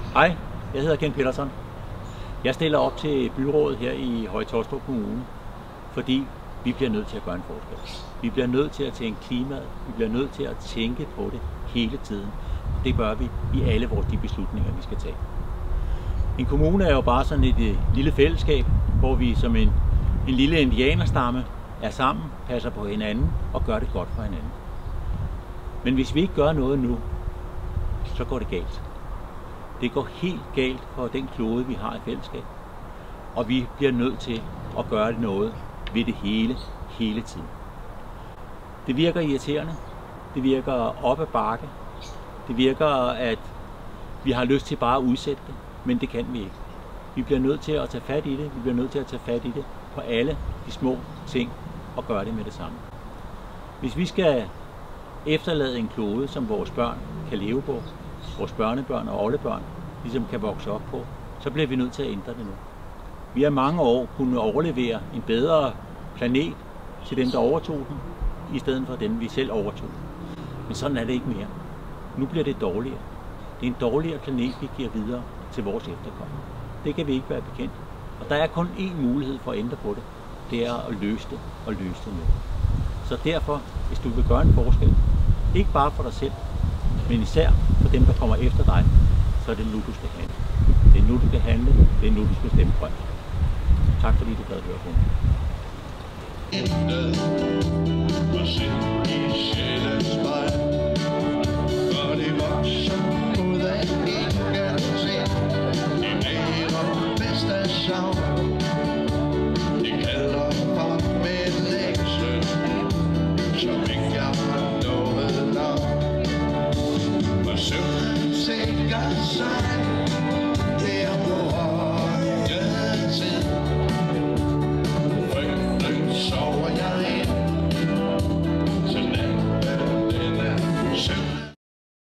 Hej, jeg hedder Ken Petersen. Jeg stiller op til byrådet her i Høje-Taastrup Kommune, fordi vi bliver nødt til at gøre en forskel. Vi bliver nødt til at tænke klimaet, vi bliver nødt til at tænke på det hele tiden. Og det gør vi i alle de beslutninger, vi skal tage. En kommune er jo bare sådan et lille fællesskab, hvor vi som en lille indianerstamme er sammen, passer på hinanden og gør det godt for hinanden. Men hvis vi ikke gør noget nu, så går det galt. Det går helt galt for den klode, vi har i fællesskab. Og vi bliver nødt til at gøre noget ved det hele tiden. Det virker irriterende. Det virker op ad bakke. Det virker, at vi har lyst til bare at udsætte det, men det kan vi ikke. Vi bliver nødt til at tage fat i det. Vi bliver nødt til at tage fat i det på alle de små ting og gøre det med det samme. Hvis vi skal efterlade en klode, som vores børn kan leve på, vores børnebørn og oldebørn ligesom kan vokse op på, så bliver vi nødt til at ændre det nu. Vi har mange år kunnet overlevere en bedre planet til dem, der overtog den, i stedet for dem, vi selv overtog. Men sådan er det ikke mere. Nu bliver det dårligere. Det er en dårligere planet, vi giver videre til vores efterkommere. Det kan vi ikke være bekendt. Og der er kun én mulighed for at ændre på det. Det er at løse det nu. Så derfor, hvis du vil gøre en forskel, ikke bare for dig selv, men især for dem, der kommer efter dig, så er det nu, du skal handle. Det er nu, du skal handle. Det er nu, du skal stemme grønt. Tak fordi du gad at høre på mig. Det kalder for med længsel, som ikke har noget navn. For søvnen tænker sig